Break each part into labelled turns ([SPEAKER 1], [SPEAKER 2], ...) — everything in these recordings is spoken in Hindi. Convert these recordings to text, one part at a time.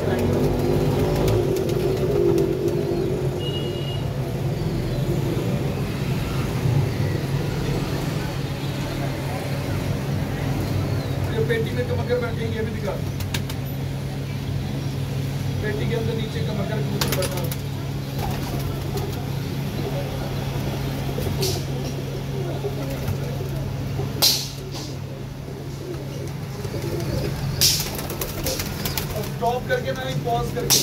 [SPEAKER 1] पेटी में कमकर बैठेंगे, ये भी दिखा। पेटी के अंदर नीचे कमकर कबूतर बैठा। अब स्टॉप करके मैं पॉज करके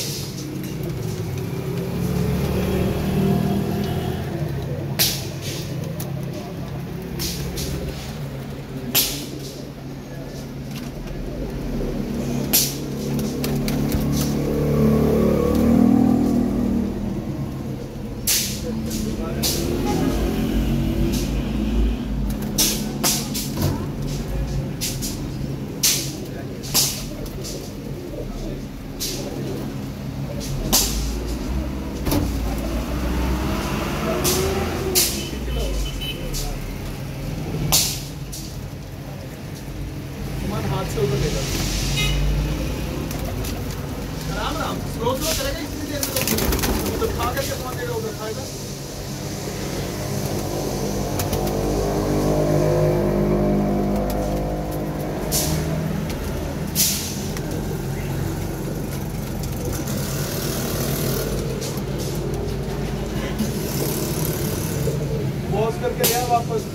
[SPEAKER 1] हाथ से उधर लेगा। राम राम स्लो करेगा इतनी देर में, तो खा करके पहुंचेगा, उधर खाएगा। पॉज करके गया वापस।